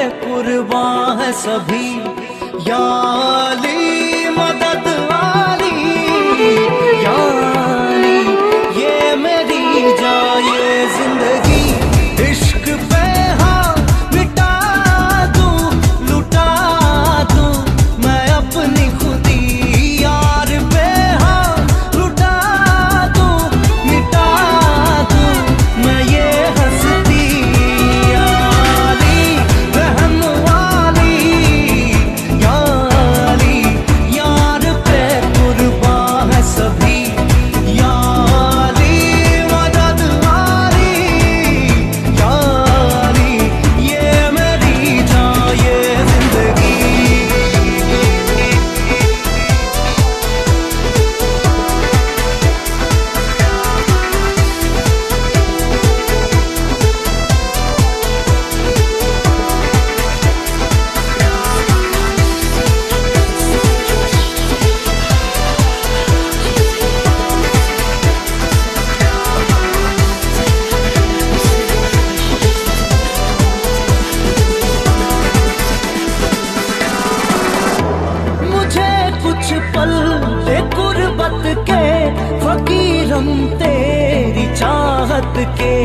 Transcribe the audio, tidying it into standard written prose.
कुर्बान है सभी, या अली मदद वाली, या अली ये मेरी जाए जिंदगी। इश्क पे हाँ मिटा दूं, लुटा दूं मैं अपनी खुदी, यार पे हाँ लुटा दूं, मिटा दूं मैं ये हंसती। या अली रहम वाली, या अली यार पे कुर्बान है सभी, या अली मदद वाली, या अली ये मेरी जाए जिंदगी। मुझे कुछ पल दे गुर्बत के, फकीरम तेरी चाहत के,